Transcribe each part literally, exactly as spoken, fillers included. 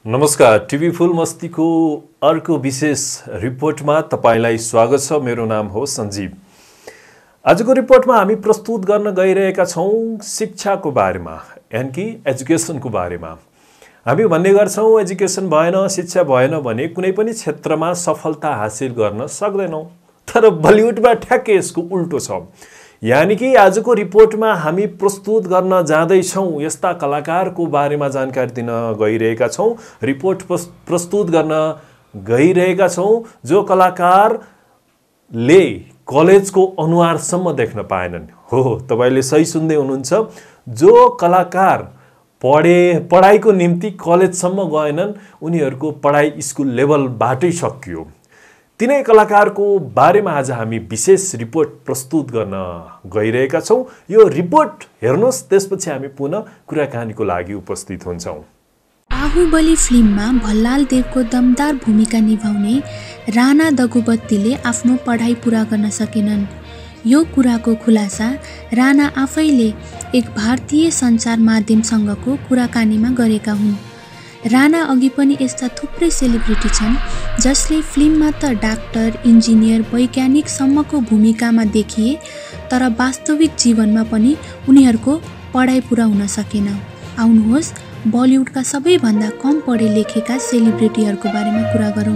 नमस्कार, टिभी फुल मस्तीको अर्को विशेष रिपोर्टमा तपाईलाई स्वागत छ। मेरो नाम हो सञ्जीव। आजको रिपोर्टमा हामी प्रस्तुत गर्न गइरहेका छौं शिक्षाको बारेमा, यानि कि एजुकेसनको बारेमा। हामी भन्ने गर्छौं एजुकेसन भएन, शिक्षा भएन भने कुनै पनि क्षेत्रमा सफलता हासिल गर्न सक्दैनौं। तर बलिउडमा ठ्याक्कै यसको उल्टो छ। यानी कि आजको रिपोर्टमा हामी प्रस्तुत गर्न जाँदैछौं यस्ता कलाकारको बारेमा जानकारी दिन गइरहेका छौं। रिपोर्ट प्रस्तुत गर्न गइरहेका छौं जो कलाकारले कलेजको अनुहारसम्म देख्न पाएनन्। हो, तपाईले सही सुन्दै हुनुहुन्छ। जो कलाकार पढे पढाइको निम्ति कलेजसम्म गएनन्, उनीहरूको पढाइ स्कुल लेभलबाटै सकियो। तिनै कलाकारको बारेमा आज हामी विशेष रिपोर्ट प्रस्तुत गर्न गइरहेका छौं। यो रिपोर्ट हेर्नुहोस्, त्यसपछि हामी पुनः कुराकानीको लागि उपस्थित हुन्छौं। बाहुबली फिल्ममा भल्लाल देवको दमदार भूमिका निभाउने राणा दगुबत्तीले आफ्नो पढाइ पूरा गर्न सकेनन्। यो कुराको खुलासा राणा आफैले एक भारतीय सञ्चार माध्यमसँगको कुराकानीमा गरेका हुन्। राणा अघि पनि यस्ता थुप्रै सेलिब्रिटी छन् जसले फिल्ममा त डाक्टर, इन्जिनियर, वैज्ञानिकसम्मको भूमिकामा देखिए, तर वास्तविक जीवनमा पनि उनीहरूको पढाइ पुरा हुन सकेन। आउनुहोस् बलिउडका सबैभन्दा कम पढे लेखेका सेलिब्रिटीहरूको बारेमा कुरा गरौँ।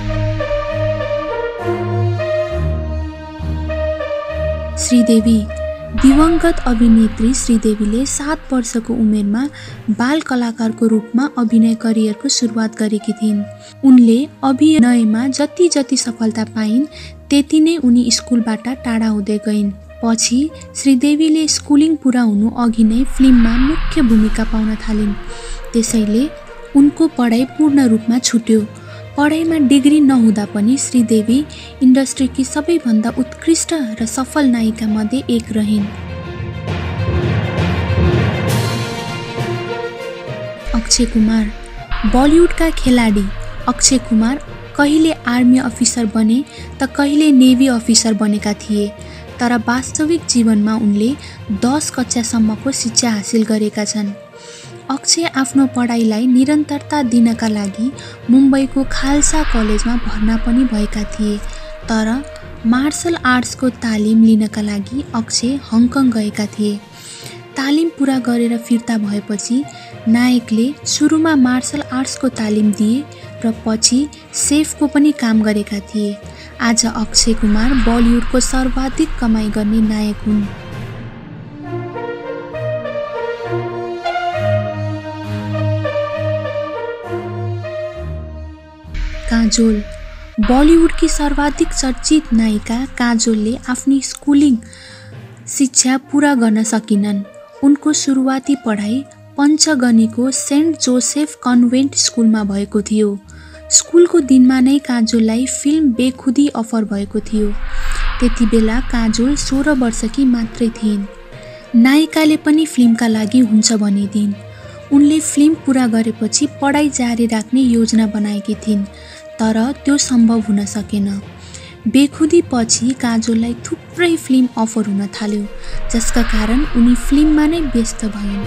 श्रीदेवी। दिवंगत अभिनेत्री श्रीदेवीले सात वर्षको उमेरमा बाल कलाकारको रूपमा अभिनय करियरको सुरुवात गरेकी थिइन्। उनले अभिनयमा जति जति सफलता पाइन् त्यति नै उनी स्कुलबाट टाढा हुँदै गइन्। पछि श्रीदेवीले स्कुलिङ पुरा हुनु अघि नै फिल्ममा मुख्य भूमिका पाउन थालिन्। त्यसैले उनको पढाइ पूर्ण रूपमा छुट्यो। पढाइमा डिग्री नहुँदा पनि श्रीदेवी इन्डस्ट्रीकी सबैभन्दा उत्कृष्ट र सफल नायिका मध्ये एक रहिन्। अक्षय कुमार। बलिउडका खेलाडी अक्षय कुमार कहिले आर्मी अफिसर बने त कहिले नेभी अफिसर बनेका थिए, तर वास्तविक जीवनमा उनले दस कक्षासम्मको शिक्षा हासिल गरेका छन्। अक्षय आफ्नो पढाइलाई निरन्तरता दिनका लागि मुम्बईको खालसा कलेजमा भर्ना पनि भएका थिए, तर मार्शल आर्ट्सको तालिम लिनका लागि अक्षय हङकङ गएका थिए। तालिम पुरा गरेर फिर्ता भएपछि नायकले सुरुमा मार्शल आर्ट्सको तालिम दिए र पछि सेफको पनि काम गरेका थिए। आज अक्षय कुमार बलिउडको सर्वाधिक कमाइ गर्ने नायक हुन्। काजोल। बलिउडकी सर्वाधिक चर्चित नायिका काजोलले आफ्नो स्कुलिङ शिक्षा पूरा गर्न सकिनन्। उनको सुरुवाती पढाइ पञ्चगनीको सेन्ट जोसेफ कन्भेन्ट स्कुलमा भएको थियो। स्कुलको दिनमा नै काजोललाई फिल्म बेखुदी अफर भएको थियो। त्यति बेला काजोल सोह्र वर्षकी मात्रै थिइन्। नायिकाले पनि फिल्मका लागि हुन्छ भनिदिन्। उनले फिल्म पूरा गरेपछि पढाइ जारी राख्ने योजना बनाएकी थिइन्, तर त्यो सम्भव हुन सकेन। बेखुदी पछि काजोललाई थुप्रै फिल्म अफर हुन थाल्यो, जसका कारण उनी फिल्ममा नै व्यस्त भइन्।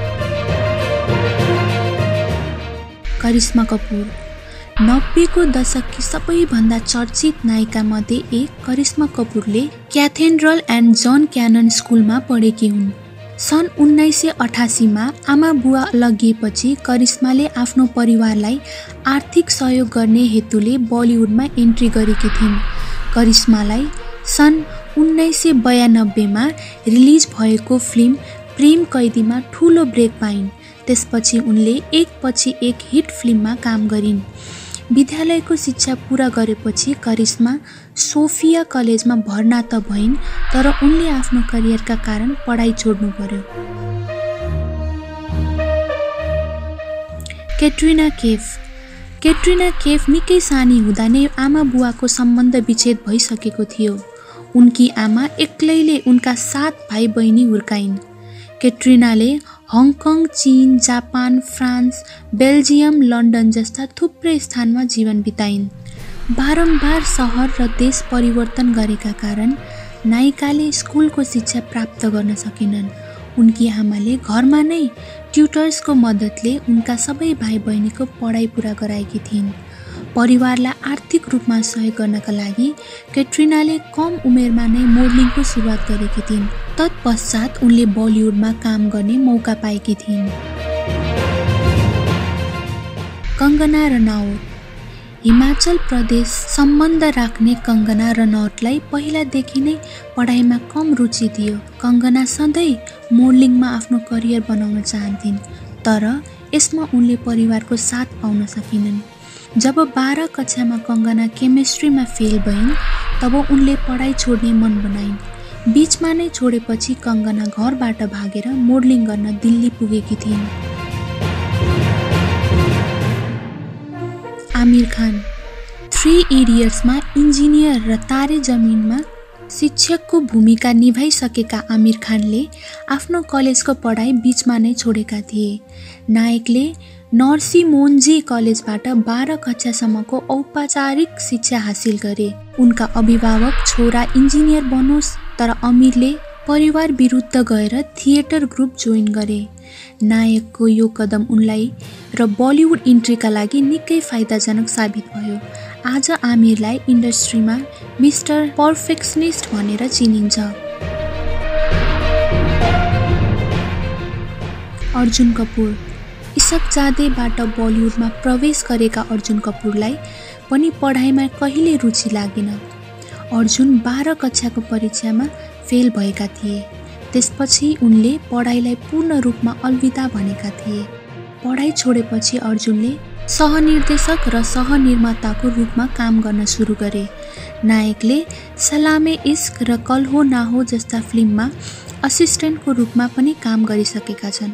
करिश्मा कपुर। नब्बेको दशककी सबैभन्दा चर्चित नायिका मध्ये एक करिश्मा कपुरले क्याथेड्रल एन्ड जन क्यानन स्कुलमा पढेकी हुन्। सन् उन्नाइस सय अठासीमा आमा बुवा लगिएपछि करिश्माले आफ्नो परिवारलाई आर्थिक सहयोग गर्ने हेतुले बलिउडमा एन्ट्री गरेकी थिइन्। करिश्मालाई सन् उन्नाइस सय बयानब्बेमा रिलिज भएको फिल्म प्रेम कैदीमा ठुलो ब्रेक पाइन्। त्यसपछि उनले एक पछि एक हिट फिल्ममा काम गरिन्। विद्यालयको शिक्षा पूरा गरेपछि करिश्मा सोफिया कलेजमा भर्ना त भइन्, तर उनले आफ्नो करियरका कारण पढाइ छोड्नु पर्यो। क्याट्रिना कैफ। क्याट्रिना कैफ निकै सानी हुँदा नै आमा बुवाको सम्बन्ध विच्छेद भइसकेको थियो। उनकी आमा एक्लैले उनका सात भाइ बहिनी हुर्काइन्। क्याट्रिनाले हङकङ, चीन, जापान, फ्रान्स, बेल्जियम, लन्डन जस्ता थुप्रै स्थानमा जीवन बिताइन्। बारम्बार सहर र देश परिवर्तन गरेका कारण नायिकाले स्कुलको शिक्षा प्राप्त गर्न सकेनन्। उनकी आमाले घरमा नै ट्युटर्सको मद्दतले उनका सबै भाइ बहिनीको पढाइ पुरा गराएकी थिइन्। परिवारलाई आर्थिक रूपमा सहयोग गर्नका लागि क्याट्रिनाले कम उमेरमा नै मोडलिङको सुरुवात गरेकी थिइन्। तत्पश्चात उनले बलिउडमा काम गर्ने मौका पाएकी थिइन्। कङ्गना रनौत। हिमाचल प्रदेश सम्बन्ध राख्ने कङ्गना रनौतलाई पहिलादेखि नै पढाइमा कम रुचि थियो। कङ्गना सधैँ मोडलिङमा आफ्नो करियर बनाउन चाहन्थिन्, तर यसमा उनले परिवारको साथ पाउन सकिनन्। जब बाह्र कक्षामा कङ्गना केमिस्ट्रीमा फेल भइन्, तब उनले पढाइ छोड्ने मन बनाइन्। बीचमा नै छोडेपछि कङ्गना घरबाट भागेर मोडलिङ गर्न दिल्ली पुगेकी थिइन्। आमिर खान। थ्री इडियट्समा इन्जिनियर र तारे जमिनमा शिक्षकको भूमिका निभाइसकेका आमिर खानले आफ्नो कलेजको पढाइ बीचमा नै छोडेका थिए। नायकले नर्सी मोन्जी कलेजबाट बाह्र कक्षासम्मको औपचारिक शिक्षा हासिल गरे। उनका अभिभावक छोरा इन्जिनियर बनोस्, तर आमिरले परिवार विरुद्ध गएर थिएटर ग्रुप जोइन गरे। नायकको यो कदम उनलाई र बलिउड इन्ट्रीका लागि निकै फाइदाजनक साबित भयो। आज आमिरलाई इन्डस्ट्रीमा मिस्टर पर्फेक्सनिस्ट भनेर चिनिन्छ। अर्जुन कपुर। इशकजादेबाट बलिउडमा प्रवेश गरेका अर्जुन कपुरलाई पनि पढाइमा कहिले रुचि लागेन। अर्जुन बाह्र कक्षाको परीक्षामा फेल भएका थिए। त्यसपछि उनले पढाइलाई पूर्ण रूपमा अलविदा भनेका थिए। पढाइ छोडेपछि अर्जुनले सहनिर्देशक र सहनिर्माताको रूपमा काम गर्न सुरु गरे। नायकले सलामे इश्क र कल हो ना हो जस्ता फिल्ममा असिस्टेन्टको रूपमा पनि काम गरिसकेका छन्।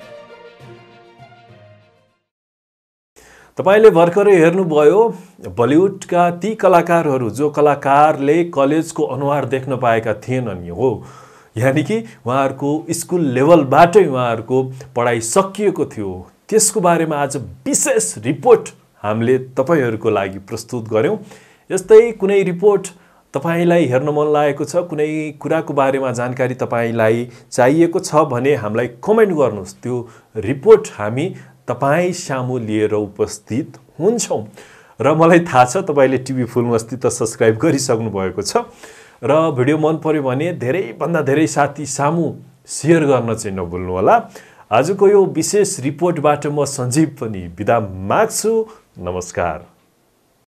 तपाईले भर्खरै हेर्नुभयो बलिउडका ती कलाकारहरू जो कलाकारले कलेजको अनुहार देख्न पाएका थिएनन् हो, यानि कि उहाँहरूको स्कुल लेभलबाटै उहाँहरूको पढाइ सकिएको थियो। त्यसको बारेमा आज विशेष रिपोर्ट हामीले तपाईहरूको लागि प्रस्तुत गर्यौं। यस्तै कुनै रिपोर्ट तपाईलाई हेर्न मन लागेको छ, कुनै कुराको बारेमा जानकारी तपाईलाई चाहिएको छ भने हामीलाई कमेन्ट गर्नुहोस्। त्यो रिपोर्ट हामी तपाई सामु लिएर उपस्थित हुन्छौं। र मलाई थाहा छ तपाईले टिभी फुलमस्ती त सब्स्क्राइब गरिसक्नु भएको छ र भिडियो मन पर्यो भने धेरै भन्दा धेरै साथी सामु शेयर गर्न चाहिँ नभुल्नु होला। आजको यो विशेष रिपोर्टबाट म सञ्जीव पनि बिदा माग्छु। नमस्कार।